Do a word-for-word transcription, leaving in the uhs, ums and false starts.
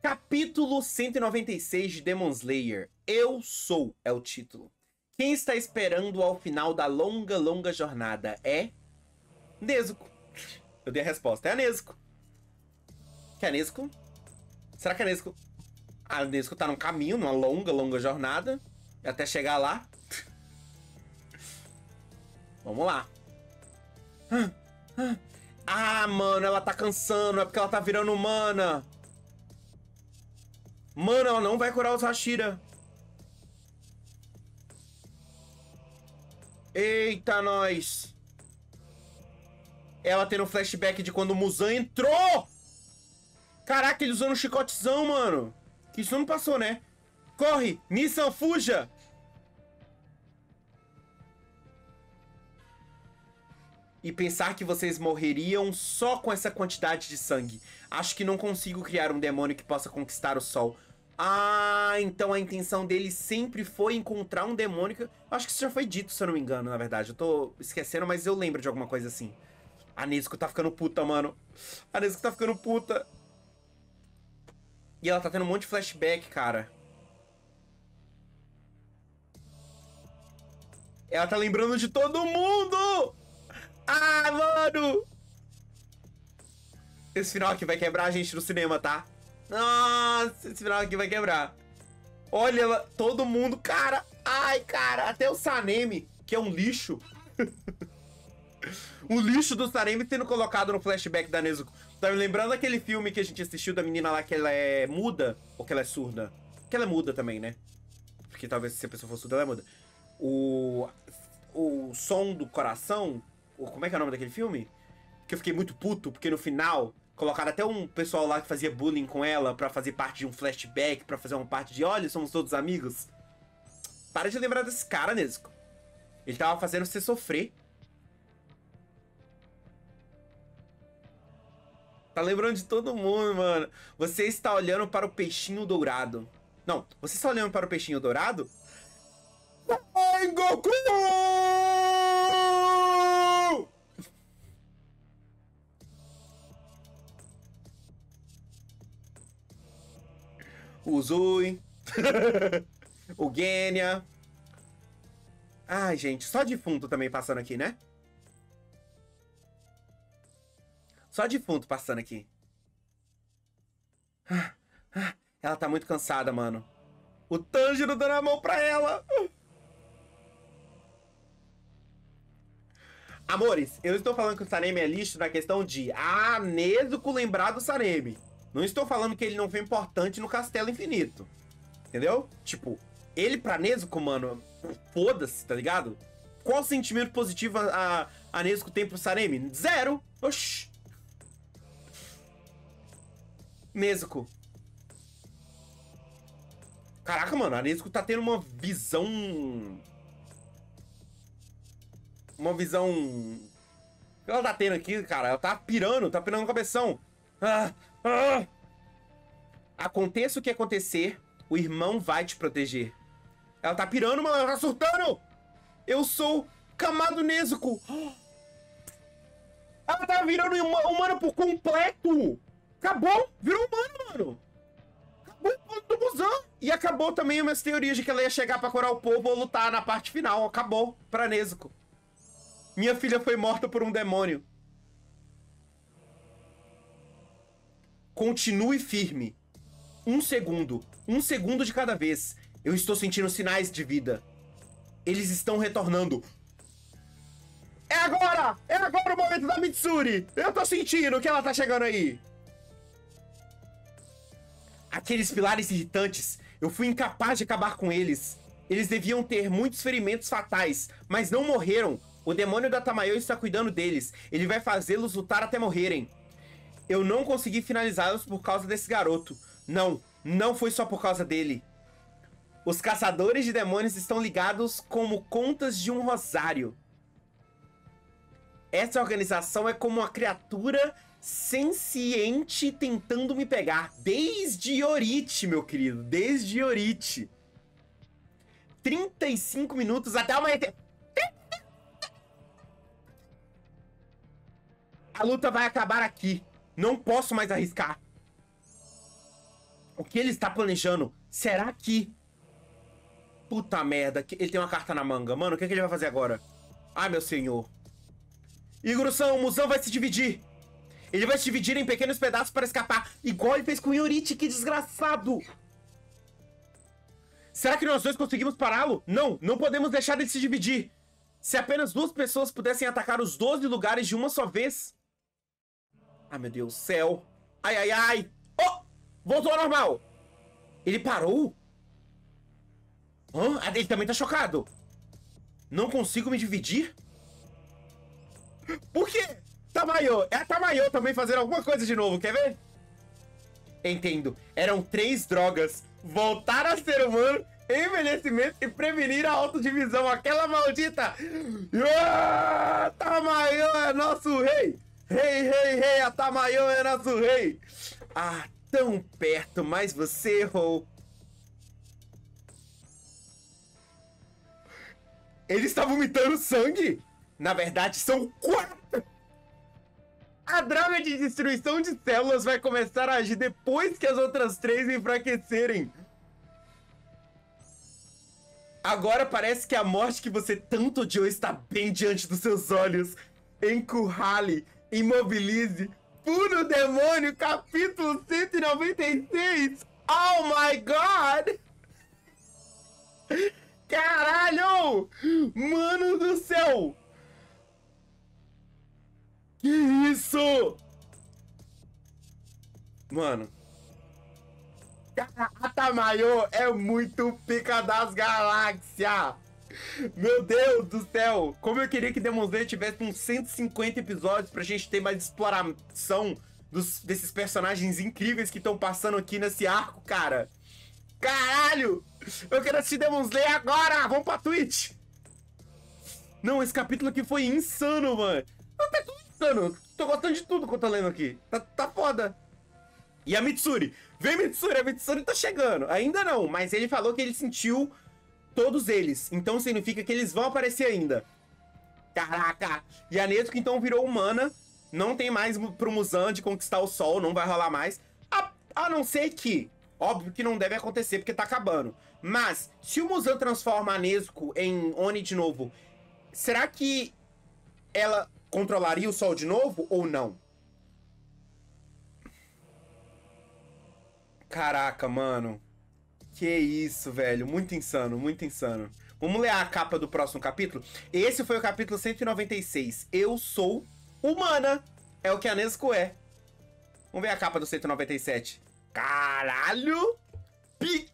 Capítulo cento e noventa e seis de Demon Slayer. Eu sou é o título. Quem está esperando ao final da longa, longa jornada é... Nezuko. Eu dei a resposta. É a Nezuko. Que é a Nezuko? Será que a Nezuko... A Nezuko tá num caminho, numa longa, longa jornada. Até chegar lá. Vamos lá. Ah, mano, ela tá cansando. É porque ela tá virando humana. Mano, ela não vai curar os Hashira. Eita, nós. Ela tendo um flashback de quando o Muzan entrou. Caraca, ele usando um chicotezão, mano. Isso não passou, né? Corre, Nissan, fuja. E pensar que vocês morreriam só com essa quantidade de sangue. Acho que não consigo criar um demônio que possa conquistar o sol. Ah, então a intenção dele sempre foi encontrar um demônio que... Acho que isso já foi dito, se eu não me engano, na verdade. Eu tô esquecendo, mas eu lembro de alguma coisa assim. A Nezuko tá ficando puta, mano. A Nezuko tá ficando puta. E ela tá tendo um monte de flashback, cara. Ela tá lembrando de todo mundo! Ah, mano! Esse final aqui vai quebrar a gente no cinema, tá? Nossa, esse final aqui vai quebrar. Olha, ela, todo mundo, cara. Ai, cara, até o Sanemi, que é um lixo. O lixo do Sanemi sendo colocado no flashback da Nezuko. Tá me lembrando aquele filme que a gente assistiu da menina lá que ela é muda? Ou que ela é surda? Que ela é muda também, né? Porque talvez se a pessoa for surda, ela é muda. O... O som do coração... O, como é que é o nome daquele filme? Que eu fiquei muito puto, porque no final... Colocaram até um pessoal lá que fazia bullying com ela pra fazer parte de um flashback, pra fazer uma parte de, olha, somos todos amigos. Para de lembrar desse cara, Nezuko. Ele tava fazendo você sofrer. Tá lembrando de todo mundo, mano. Você está olhando para o peixinho dourado. Não, você está olhando para o peixinho dourado? Ai, Goku! O Zui. O Genya. Ai, gente, só defunto também passando aqui, né? Só defunto passando aqui. Ela tá muito cansada, mano. O Tanjiro dando a mão pra ela. Amores, eu estou falando que o Sanemi é lixo na questão de a Nezuko lembrar do Sanemi. Não estou falando que ele não foi importante no Castelo Infinito. Entendeu? Tipo, ele pra Nezuko, mano, foda-se, tá ligado? Qual sentimento positivo a, a Nezuko tem pro Sanemi? Zero. Oxi. Nezuko. Caraca, mano, a Nezuko tá tendo uma visão... Uma visão... O que ela tá tendo aqui, cara? Ela tá pirando, tá pirando no cabeção. Ah, ah. Aconteça o que acontecer, o irmão vai te proteger. Ela tá pirando, mano, ela tá surtando. Eu sou Kamado Nezuko. Ela tá virando humano por completo. Acabou, virou humano, mano. Acabou o plano do Muzan. E acabou também as minhas teorias de que ela ia chegar pra curar o povo ou lutar na parte final. Acabou pra Nezuko. Minha filha foi morta por um demônio. Continue firme. Um segundo. Um segundo de cada vez. Eu estou sentindo sinais de vida. Eles estão retornando. É agora! É agora o momento da Mitsuri! Eu tô sentindo que ela tá chegando aí. Aqueles pilares irritantes. Eu fui incapaz de acabar com eles. Eles deviam ter muitos ferimentos fatais, mas não morreram. O demônio da Tamayo está cuidando deles. Ele vai fazê-los lutar até morrerem. Eu não consegui finalizá-los por causa desse garoto. Não, não foi só por causa dele. Os caçadores de demônios estão ligados como contas de um rosário. Essa organização é como uma criatura senciente tentando me pegar. Desde Yorite, meu querido. Desde Yorite. trinta e cinco minutos até amanhã. A luta vai acabar aqui. Não posso mais arriscar. O que ele está planejando? Será que... Puta merda, que- ele tem uma carta na manga. Mano, o que, que ele vai fazer agora? Ai, meu senhor. Iguro-san, o Muzan vai se dividir. Ele vai se dividir em pequenos pedaços para escapar. Igual ele fez com o Yorichi, que desgraçado. Será que nós dois conseguimos pará-lo? Não, não podemos deixar ele se dividir. Se apenas duas pessoas pudessem atacar os doze lugares de uma só vez. Ai, meu Deus do céu. Ai, ai, ai. Oh! Voltou ao normal. Ele parou? Hã? Ele também tá chocado. Não consigo me dividir? Por quê? Tamayo. É a Tamayo também fazendo alguma coisa de novo, quer ver? Entendo. Eram três drogas. Voltar a ser humano, envelhecimento e prevenir a autodivisão. Aquela maldita. Ah, Tamayo é nosso rei. Rei, rei, rei. A Tamayo é nosso rei. Ah, tão perto, mas você errou. Ele está vomitando sangue? Na verdade, são quatro. A droga de destruição de células vai começar a agir depois que as outras três enfraquecerem. Agora parece que a morte que você tanto odiou está bem diante dos seus olhos. Encurrale, imobilize. Puro demônio, capítulo cento e noventa e seis. Oh my God! Caralho! Mano do céu! Que isso? Mano. Cara, a Tamayo é muito pica das galáxias. Meu Deus do céu. Como eu queria que Demon Slayer tivesse uns cento e cinquenta episódios pra gente ter mais exploração dos, desses personagens incríveis que estão passando aqui nesse arco, cara. Caralho! Eu quero assistir Demon Slayer agora! Vamos pra Twitch! Não, esse capítulo aqui foi insano, mano. Não tá tudo insano. Tô gostando de tudo que eu tô lendo aqui. Tá, tá foda. E a Mitsuri? Vem, Mitsuri! A Mitsuri tá chegando. Ainda não, mas ele falou que ele sentiu todos eles. Então significa que eles vão aparecer ainda. Caraca! E a Nezuko então virou humana. Não tem mais pro Muzan de conquistar o sol. Não vai rolar mais. A, a não ser que... Óbvio que não deve acontecer porque tá acabando. Mas, se o Muzan transforma a Nezuko em Oni de novo, será que ela controlaria o sol de novo ou não? Caraca, mano. Que isso, velho. Muito insano, muito insano. Vamos ler a capa do próximo capítulo? Esse foi o capítulo cento e noventa e seis. Eu sou humana. É o que a Nezuko é. Vamos ver a capa do cento e noventa e sete. Caralho! Pica